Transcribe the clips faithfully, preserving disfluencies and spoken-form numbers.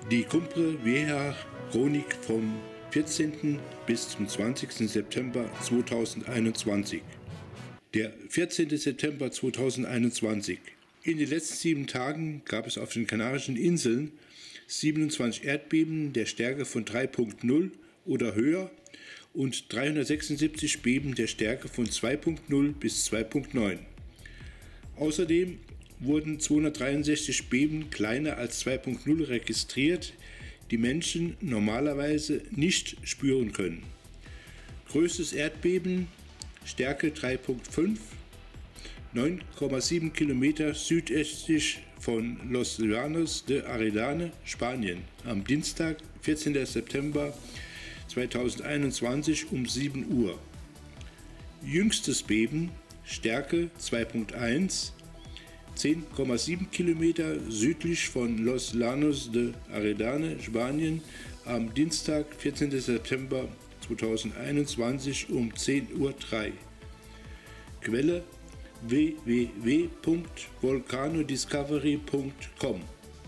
Die Cumbre Vieja Chronik vom vierzehnten bis zum zwanzigsten September zweitausendeinundzwanzig. Der vierzehnte September zweitausendeinundzwanzig. In den letzten sieben Tagen gab es auf den Kanarischen Inseln siebenundzwanzig Erdbeben der Stärke von drei Punkt null oder höher und dreihundertsechsundsiebzig Beben der Stärke von zwei Punkt null bis zwei Punkt neun. Außerdem wurden zweihundertdreiundsechzig Beben kleiner als zwei Punkt null registriert, die Menschen normalerweise nicht spüren können. Größtes Erdbeben, Stärke drei Punkt fünf, neun Komma sieben Kilometer südöstlich von Los Llanos de Aridane, Spanien, am Dienstag, vierzehnten September zweitausendeinundzwanzig um sieben Uhr. Jüngstes Beben, Stärke zwei Punkt eins, zehn Komma sieben Kilometer südlich von Los Llanos de Aridane, Spanien, am Dienstag, vierzehnten September zweitausendeinundzwanzig um zehn Uhr drei. Quelle w w w punkt volcanodiscovery punkt com.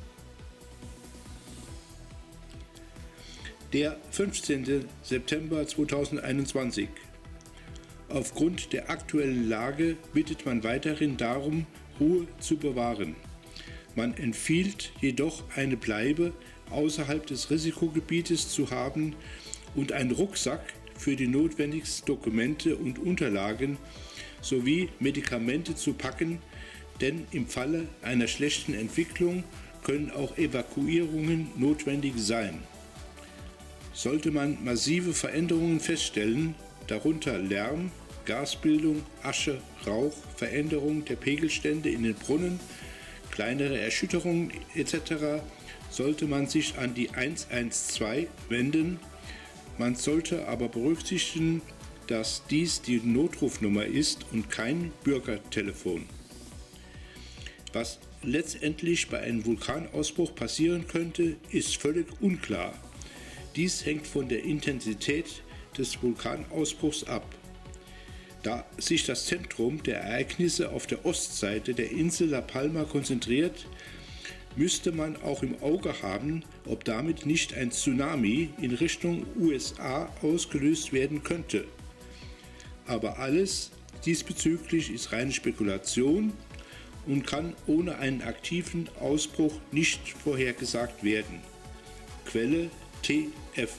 Der fünfzehnte September zweitausendeinundzwanzig. Aufgrund der aktuellen Lage bittet man weiterhin darum, Ruhe zu bewahren. Man empfiehlt jedoch, eine Bleibe außerhalb des Risikogebietes zu haben und einen Rucksack für die notwendigsten Dokumente und Unterlagen sowie Medikamente zu packen, denn im Falle einer schlechten Entwicklung können auch Evakuierungen notwendig sein. Sollte man massive Veränderungen feststellen, darunter Lärm, Gasbildung, Asche, Rauch, Veränderung der Pegelstände in den Brunnen, kleinere Erschütterungen et cetera, sollte man sich an die hundertzwölf wenden. Man sollte aber berücksichtigen, dass dies die Notrufnummer ist und kein Bürgertelefon. Was letztendlich bei einem Vulkanausbruch passieren könnte, ist völlig unklar. Dies hängt von der Intensität des Vulkanausbruchs ab. Da sich das Zentrum der Ereignisse auf der Ostseite der Insel La Palma konzentriert, müsste man auch im Auge haben, ob damit nicht ein Tsunami in Richtung U S A ausgelöst werden könnte. Aber alles diesbezüglich ist reine Spekulation und kann ohne einen aktiven Ausbruch nicht vorhergesagt werden. Quelle T F.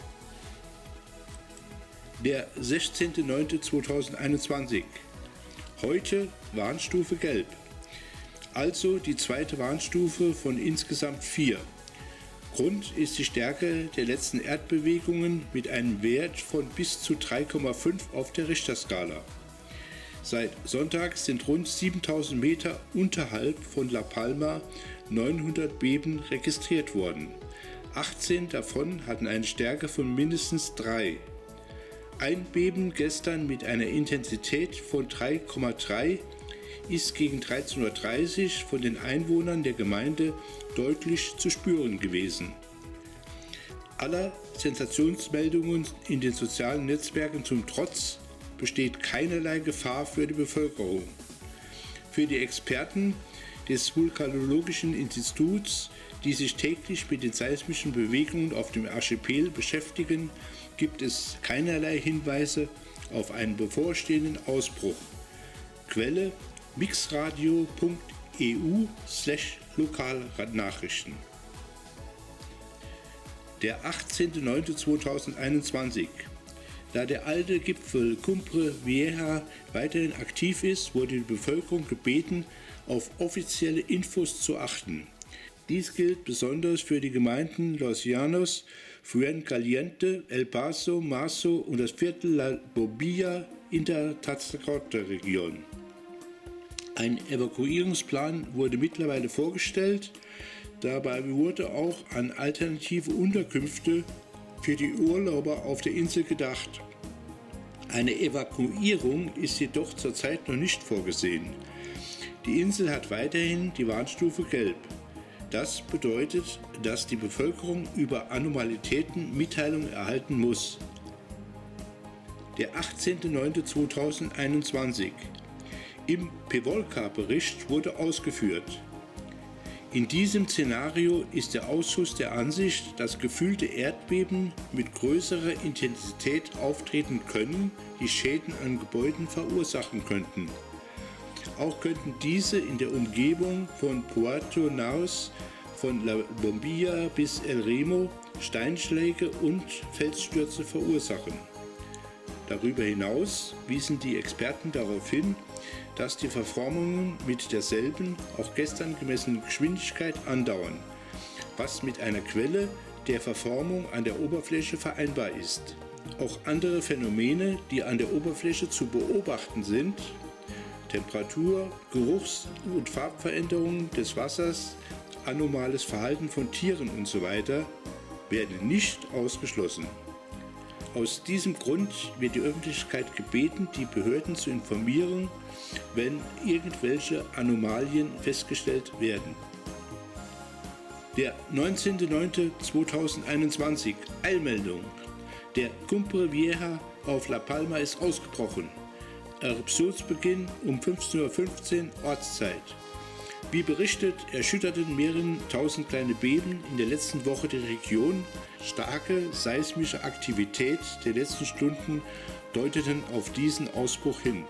Der sechzehnte neunte zweitausendeinundzwanzig. Heute Warnstufe Gelb. Also die zweite Warnstufe von insgesamt vier. Grund ist die Stärke der letzten Erdbewegungen mit einem Wert von bis zu drei Komma fünf auf der Richterskala. Seit Sonntag sind rund siebentausend Meter unterhalb von La Palma neunhundert Beben registriert worden. achtzehn davon hatten eine Stärke von mindestens drei. Ein Beben gestern mit einer Intensität von drei Komma drei ist gegen dreizehn Uhr dreißig von den Einwohnern der Gemeinde deutlich zu spüren gewesen. Aller Sensationsmeldungen in den sozialen Netzwerken zum Trotz besteht keinerlei Gefahr für die Bevölkerung. Für die Experten des Vulkanologischen Instituts, die sich täglich mit den seismischen Bewegungen auf dem Archipel beschäftigen, gibt es keinerlei Hinweise auf einen bevorstehenden Ausbruch. Quelle mixradio punkt e u slash Lokalnachrichten. Der achtzehnte neunte zweitausendeinundzwanzig. Da der alte Gipfel Cumbre Vieja weiterhin aktiv ist, wurde die Bevölkerung gebeten, auf offizielle Infos zu achten. Dies gilt besonders für die Gemeinden Los Llanos, Fuencaliente, El Paso, Marzo und das Viertel La Bobilla in der Tazacorte-Region. Ein Evakuierungsplan wurde mittlerweile vorgestellt. Dabei wurde auch an alternative Unterkünfte für die Urlauber auf der Insel gedacht. Eine Evakuierung ist jedoch zurzeit noch nicht vorgesehen. Die Insel hat weiterhin die Warnstufe Gelb. Das bedeutet, dass die Bevölkerung über Anomalitäten Mitteilungen erhalten muss. Der achtzehnte neunte zweitausendeinundzwanzig. Im Pevolca-Bericht wurde ausgeführt: In diesem Szenario ist der Ausschuss der Ansicht, dass gefühlte Erdbeben mit größerer Intensität auftreten können, die Schäden an Gebäuden verursachen könnten. Auch könnten diese in der Umgebung von Puerto Naos, von La Bombilla bis El Remo Steinschläge und Felsstürze verursachen. Darüber hinaus wiesen die Experten darauf hin, dass die Verformungen mit derselben, auch gestern gemessenen Geschwindigkeit andauern, was mit einer Quelle der Verformung an der Oberfläche vereinbar ist. Auch andere Phänomene, die an der Oberfläche zu beobachten sind, Temperatur, Geruchs- und Farbveränderungen des Wassers, anomales Verhalten von Tieren usw. werden nicht ausgeschlossen. Aus diesem Grund wird die Öffentlichkeit gebeten, die Behörden zu informieren, wenn irgendwelche Anomalien festgestellt werden. Der neunzehnter neunter zweitausendeinundzwanzig, Eilmeldung. Der Cumbre Vieja auf La Palma ist ausgebrochen. Eruptionsbeginn um fünfzehn Uhr fünfzehn Ortszeit. Wie berichtet, erschütterten mehrere tausend kleine Beben in der letzten Woche die Region. Starke seismische Aktivität der letzten Stunden deuteten auf diesen Ausbruch hin.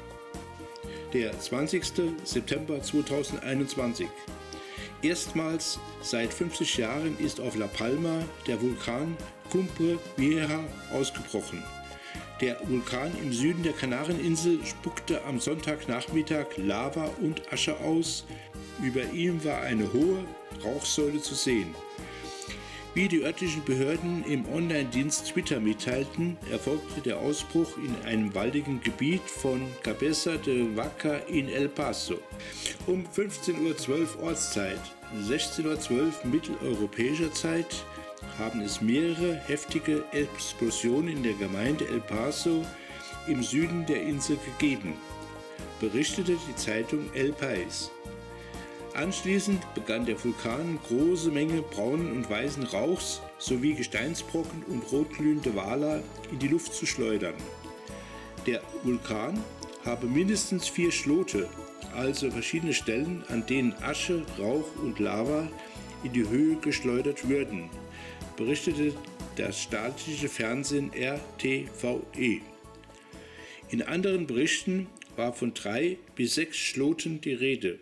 Der zwanzigster September zweitausendeinundzwanzig. Erstmals seit fünfzig Jahren ist auf La Palma der Vulkan Cumbre Vieja ausgebrochen. Der Vulkan im Süden der Kanareninsel spuckte am Sonntagnachmittag Lava und Asche aus. Über ihm war eine hohe Rauchsäule zu sehen. Wie die örtlichen Behörden im Online-Dienst Twitter mitteilten, erfolgte der Ausbruch in einem waldigen Gebiet von Cabeza de Vaca in El Paso. Um fünfzehn Uhr zwölf Ortszeit, sechzehn Uhr zwölf mitteleuropäischer Zeit, haben es mehrere heftige Explosionen in der Gemeinde El Paso im Süden der Insel gegeben, berichtete die Zeitung El País. Anschließend begann der Vulkan große Menge braunen und weißen Rauchs sowie Gesteinsbrocken und rotglühende Wala in die Luft zu schleudern. Der Vulkan habe mindestens vier Schlote, also verschiedene Stellen, an denen Asche, Rauch und Lava in die Höhe geschleudert würden, berichtete das staatliche Fernsehen R T V E. In anderen Berichten war von drei bis sechs Schloten die Rede.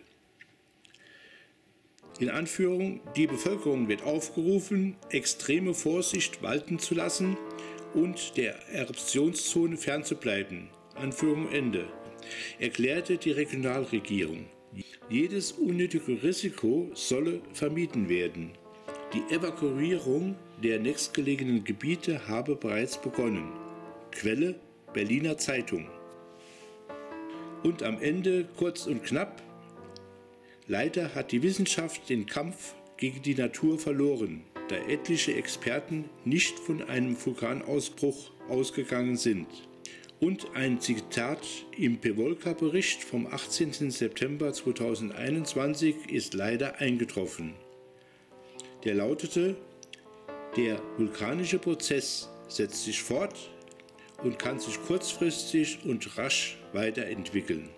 In Anführung, die Bevölkerung wird aufgerufen, extreme Vorsicht walten zu lassen und der Eruptionszone fernzubleiben. Anführung Ende. Erklärte die Regionalregierung. Jedes unnötige Risiko solle vermieden werden. Die Evakuierung der nächstgelegenen Gebiete habe bereits begonnen. Quelle Berliner Zeitung. Und am Ende kurz und knapp: Leider hat die Wissenschaft den Kampf gegen die Natur verloren, da etliche Experten nicht von einem Vulkanausbruch ausgegangen sind. Und ein Zitat im Pevolca-Bericht vom achtzehnten September zweitausendeinundzwanzig ist leider eingetroffen. Der lautete: Der vulkanische Prozess setzt sich fort und kann sich kurzfristig und rasch weiterentwickeln.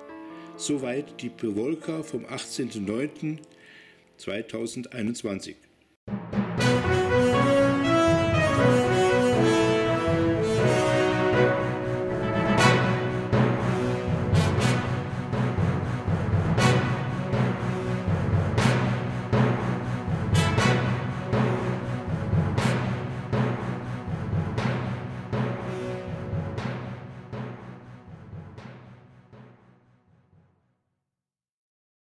Soweit die Pevolca vom achtzehnten neunten zweitausendeinundzwanzig.